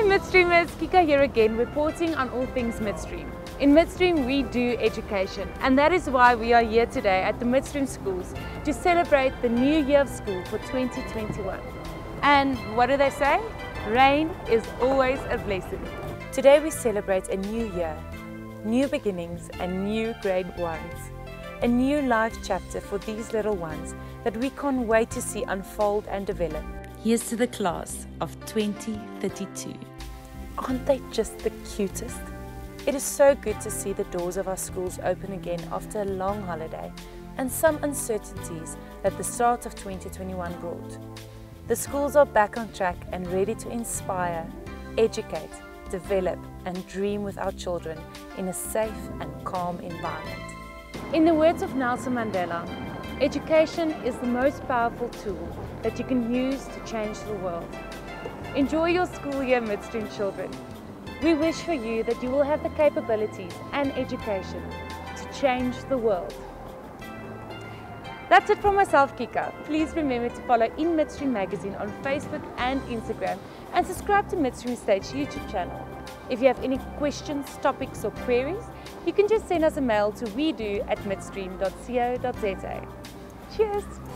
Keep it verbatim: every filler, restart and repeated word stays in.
Midstreamers, Kika here again, reporting on all things Midstream. In Midstream we do education, and that is why we are here today at the Midstream schools to celebrate the new year of school for twenty twenty-one. And what do they say? Rain is always a blessing. Today we celebrate a new year, new beginnings and new grade ones. A new life chapter for these little ones that we can't wait to see unfold and develop. Here's to the class of twenty thirty-two. Aren't they just the cutest? It is so good to see the doors of our schools open again after a long holiday and some uncertainties that the start of twenty twenty-one brought. The schools are back on track and ready to inspire, educate, develop and dream with our children in a safe and calm environment. In the words of Nelson Mandela, education is the most powerful tool that you can use to change the world. Enjoy your school year, Midstream children. We wish for you that you will have the capabilities and education to change the world. That's it from myself, Kika. Please remember to follow In Midstream Magazine on Facebook and Instagram and subscribe to Midstream Stage YouTube channel. If you have any questions, topics or queries, you can just send us a mail to we do at midstream dot co dot za. Cheers!